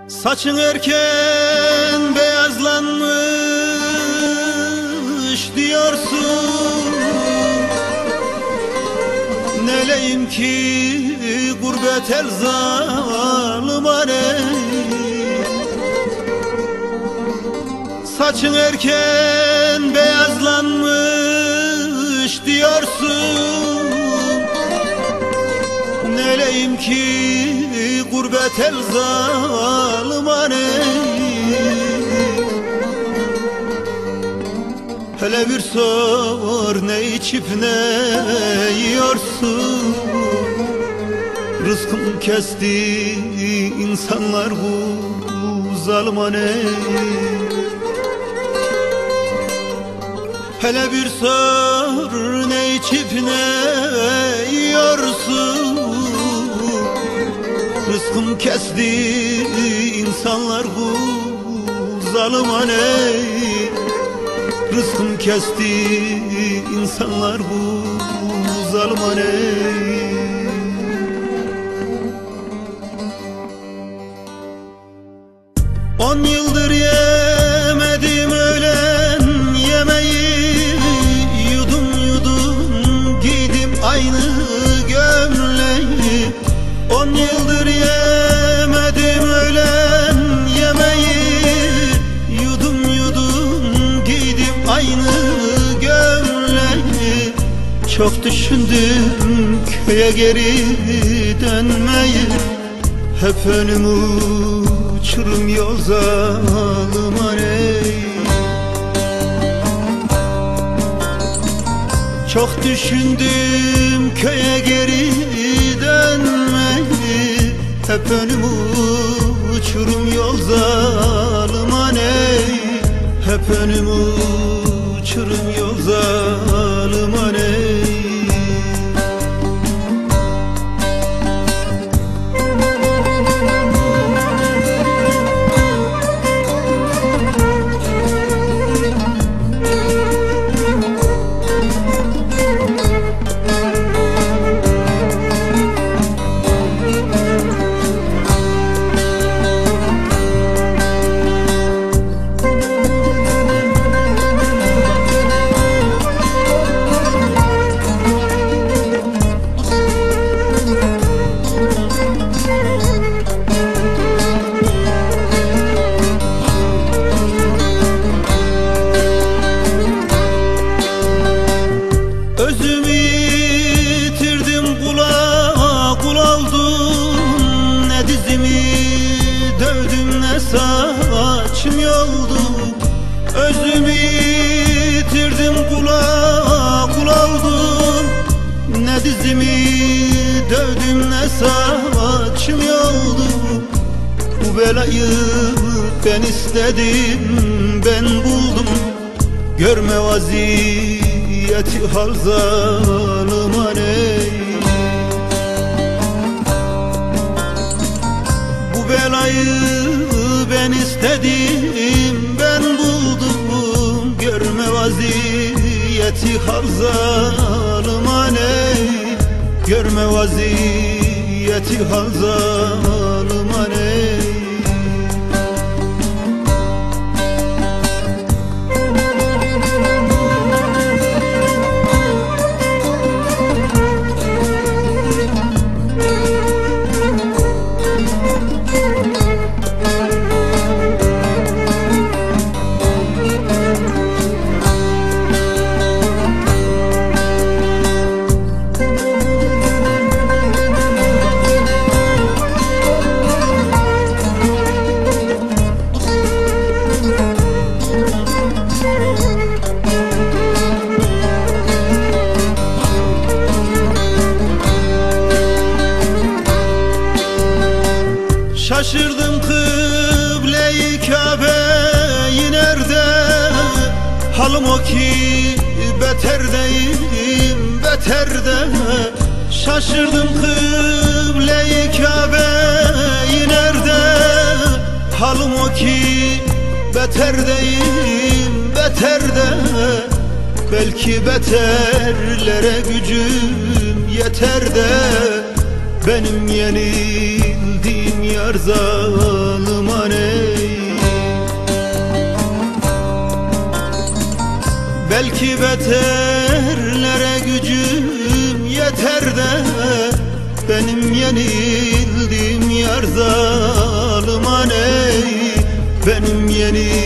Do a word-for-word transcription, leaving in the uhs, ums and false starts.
Saçın erken beyazlanmış diyorsun. Neleyim ki gurbet el zalim alem. Saçın erken beyazlanmış diyorsun. Neleyim ki gurbet el zalim alem. Hele bir sor ne içip ne yiyorsun. Rızkım kesti insanlar bu zalim alem. Hele bir sor ne içip ne yiyorsun. Rızkım kesti insanlar bu zalim alem. Rızkım kesti insanlar bu zalim alem. On yıldır yemedim öğlen yemeği. Yudum yudum giydim aynı gömleği. On yıldır yemedim öğlen yemeği. Yudum yudum giydim aynı gömleği. Çok düşündüm köye geri dönmeyi. Hep önümü uçurum yol zalim alem. Çok düşündüm köye geri dönmeyi. Hep önümü uçurum yol zalim alem. Hep önümü uçurum yol zalim alem. Özümü yitirdim, kula kul oldum. Ne dizimi dövdüm ne saçım yoldu. Özümü yitirdim, kula kul oldum. Ne dizimi dövdüm ne saçım yoldu. Bu belayı ben istedim, ben buldum. Görme vaziyeti hal zalim alem. Bu belayı ben istedim, ben buldum. Görme vaziyeti hal zalim alem. Görme vaziyeti hal zalim alem. Şaşırdım kıble-i Kabe'yi nerede? Halim o ki beterdeyim, beterde. Şaşırdım kıble-i Kabe'yi nerede? Halim o ki beterdeyim, beterde. Belki beterlere gücüm yeter de benim yenildiğim yar zalim Belki beterlere gücüm yeter de benim yenildiğim yar zalim aney, benim yenildiğim